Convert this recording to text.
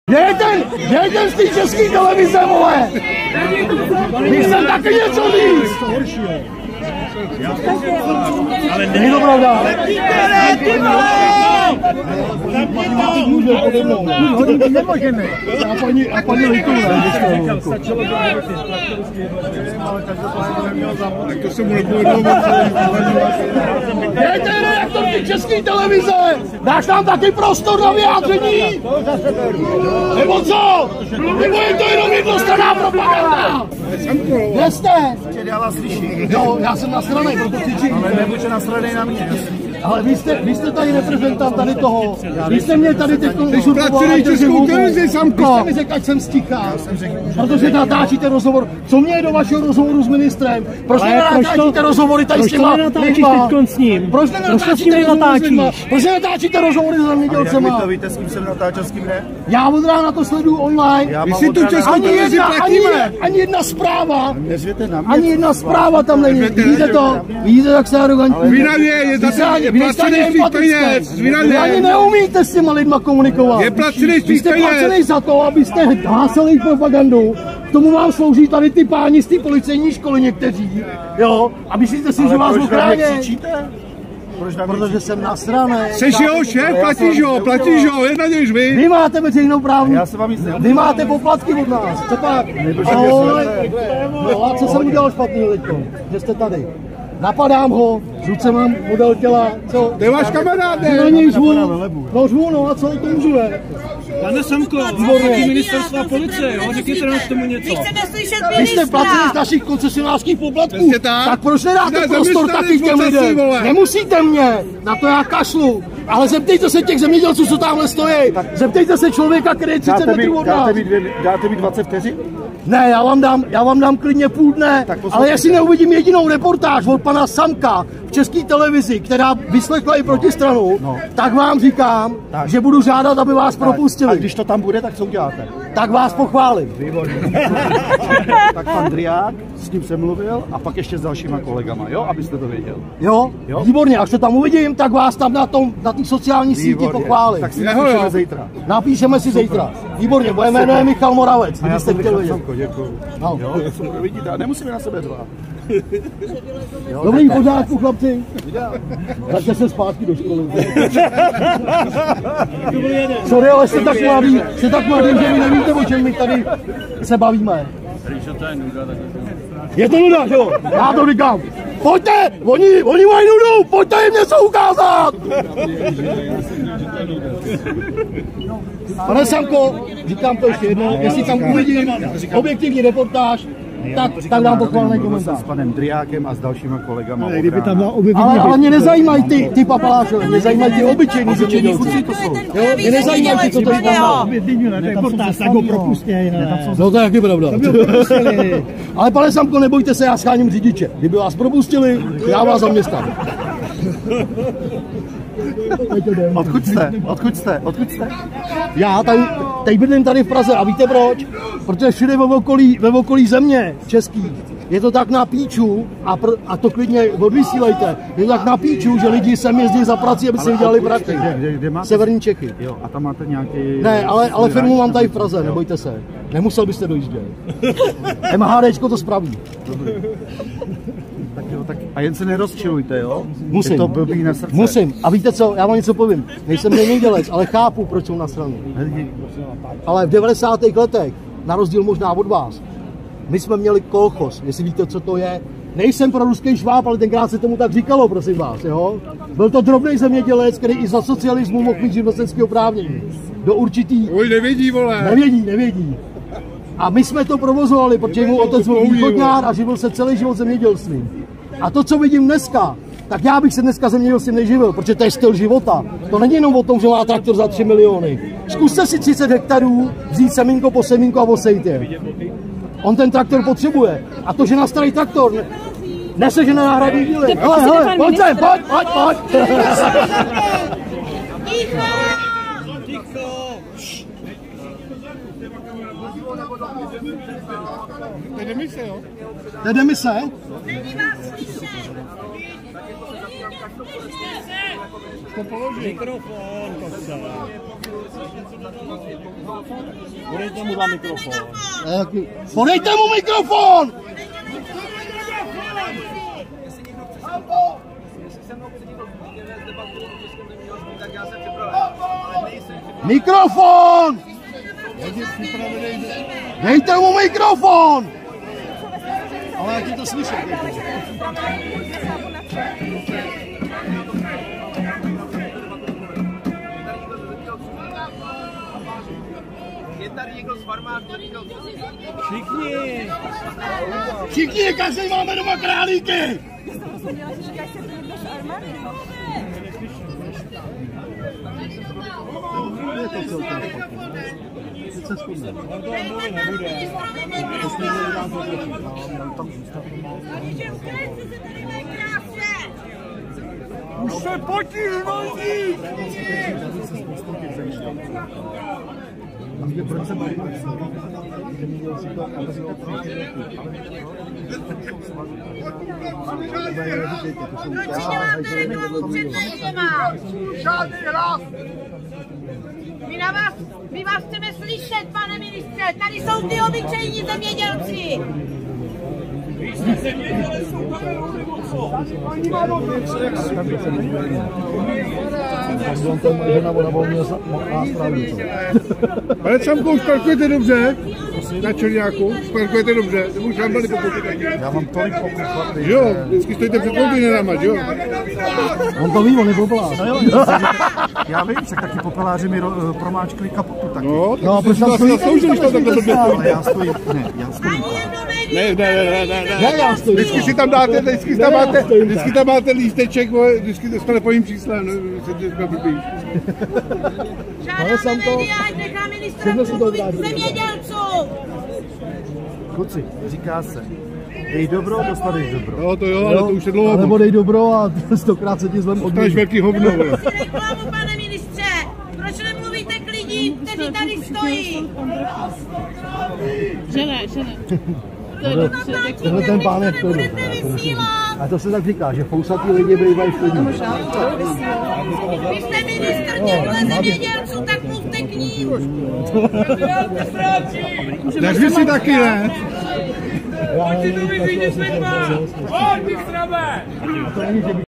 Dějte z té české televize, vole! Když jsem taky něco víc! Ale není to pravda. Nemůžeme. A paní Liková. Tak to se mu nepovedlo. Dějte redaktor ty české televize! Dáš nám taky prostor na vyjádření? Nebo co? Nebo je to jenom jednostranná propaganda? Kde jste? Já vás slyším. Jo, já jsem nasranej, proto křičím. Ale nebuďte nasranej na mě. Ale vy jste tady reprezentant tady toho. Vy jste mě tady teď placený českou televizi, Samko. Vy jste mi řekl, ať jsem stichá. Protože natáčíte rozhovor. Co mě je do vašeho rozhovoru s ministrem? Proč nenatáčíte rozhovory tady s těma lidma? Proč nenatáčíte rozhovory s zemědělcema? Jak vy to víte, s kým jsem natáčel, s kým ne? Já od rána to sleduju online. My si tu českou televizi platíme. Ani jedna zpráva. Nezvěte na mě. Ani jedna zpráva tam není. Vidíte to? Vidíte, jak se arrogantní? Vy na mě, je za placený svých peněz. Vy ani neumíte s těma lidma komunikovat. Je placený svých peněz. Vy jste placený za to, abyste hlásali propagandu. K tomu vám slouží tady ty páni z té policejní školy někteří. Jo? A myslíte si, že vás ochrání? Protože jsem nasranej. Seš jeho šéf, platíš ho, jen na něž vy. Vy máte veřejnou právní. Já se vám nic Vy máte poplatky od nás. Co pak? No a co jsem udělal špatný, lidko? Že jste tady. Napadám ho, žuce mám model těla, co? To je váš kamarád, ne? Na něj žvu, no a co to můžu, ne? Pane Samko, taky ministerstva policie, jo? Řekněte nám k tomu něco. Vy jste placeni z našich koncesionářských poplatků, tak proč nedáte prostor taky těm lidem? Nemusíte mě, na to já kašlu. Ale zeptejte se těch zemědělců, co tamhle stojí. Zeptejte se člověka, který je 30 metrů od nás. Dáte mi 20 vteřin? Ne, já vám dám klidně půl dne, ale jestli neuvidím jedinou reportáž od pana Samka v české televizi, která vyslechla i protistranu, tak vám říkám, že budu žádat, aby vás propustili. A když to tam bude, tak co uděláte? Tak vás pochválím. Tak pan Driák, s ním jsem mluvil a pak ještě s dalšíma kolegama, jo, abyste to věděl. Jo? Výborně, až to tam uvidím, tak vás tam na té sociální síti pochválím. Tak si napíšeme zítra. Napíšeme si zítra. Výborně, moje jméno je Michal Moravec, kdybyste chtěli vědět. Děkuju. No. Jo, vidíte, nemusíme na sebe řvát. Dobrý, v pořádku, chlapci. Vraťte se zpátky do školy. Sorry, ale jste tak mladý, že vy nevíte, o čem my tady se bavíme. Je to nuda, jo? Já to říkám. Pojďte, oni mají nudu, pojďte jim něco ukázat. Pane Samko, říkám to ještě jednou, jestli tam uvidím objektivní reportáž, tak dám pochválný komentář. S panem Driákem a s dalšíma kolegama. Ale mě nezajímají ty papalášové, mě zajímají ty obyčejní zemědělci. Mě nezajímají ty, co to znamená. Reportáž, tak ho propustěj. No to je taky pravda. Ale pane Samko, nebojte se, já scháním řidiče. Kdyby vás propustili, já vás zaměstnám. Odkud jste? Já tady bydlím tady v Praze a víte proč? Protože všude ve okolí země český je to tak na píču a to klidně odvysílejte. Je to tak na píču, že lidi sem jezdí za prací, aby si vydělali prachy. Kde máte? Severní Čechy. Jo, a tam máte nějaký... Ne, ale firmu mám tady v Praze, nebojte se. Nemusel byste dojíždět. MHDčko to spraví. Tak a jen se nerozčilujte, jo? Musím. Je to blbý na srdce. Musím. A víte co, já vám něco povím. Nejsem zemědělec, ale chápu, proč jsou nasraný. Ale v 90. letech, na rozdíl možná od vás, my jsme měli kolchos, jestli víte, co to je. Nejsem pro ruský šváb, ale tenkrát se tomu tak říkalo, prosím vás, jo? Byl to drobný zemědělec, který i za socialismu mohl mít živnostenské oprávnění. Do určitý... Nevědí, vole. Nevědí. A my jsme to provozovali, protože můj otec byl východňár a živil se celý život zemědělstvím. A to, co vidím dneska, tak já bych se dneska zemědělstvím neživil, protože to je styl života. To není jenom o tom, že má traktor za 3 miliony. Zkuste si 30 hektarů, vzít semínko po semínko a osejte. On ten traktor potřebuje. A to, že na starý traktor nesežene náhradní díly. Hele, pojď sem, pojď. To je demise, jo? To je demise? Není vás slyšet. To položí. Mikrofon, kose. Podejte mu za mikrofon. Podejte mu mikrofon! Mikrofon! Dejte mu mikrofon! Ale jak je to slyšet? Je tady někdo z farmářů? Všichni, každý máme doma králíky! Je to celkem špatné. Teď se shodneme. Už se potíž, Valdí! Proč se bavíme? Proč nemáte reklamu před médiama? My vás chceme slyšet, pane ministře. Tady jsou ty obyčejní zemědělci. Pane Čamku, už parkujete dobře? Na Černáku? Parkujete dobře? Už vám dali pokuty taky. Já mám tolik pokut, Jo, vždycky stojíte před kontejnerama, jo? On to ví, on je popelář. Já vím, však taky popeláři mi promáčkli kapotu taky. No, No, proč tam stojí? Zasloužili, že tam takhle blbě. Ale já stojím, já stojím. Ne, já stojím. Vždycky si tam dáte, vždycky tam máte lísteček, vždycky jsme nepovím čísla, no, jsme blbý. Žádáme média, ať nechá ministra mluvit k zemědělcům. Kluci, říká se, dej dobro, dostaneš dobro. No to jo, ale to už je dlouho. Nebo dej dobro a 100krát se ti zlem Dostaneš velký hovno, vole. Reklamu, pane ministře. Proč nemluvíte k lidem, kteří tady stojí? Že ne. Tenhle ten pán je v klidu. A to se tak říká, že fousatí lidi bývají v klidu. Vy jste ministr těchto zemědělců, tak mluvte k ním. Než si taky, ne? Pojď, ty to vyzvíte s lidma! Pojď, ty srabe!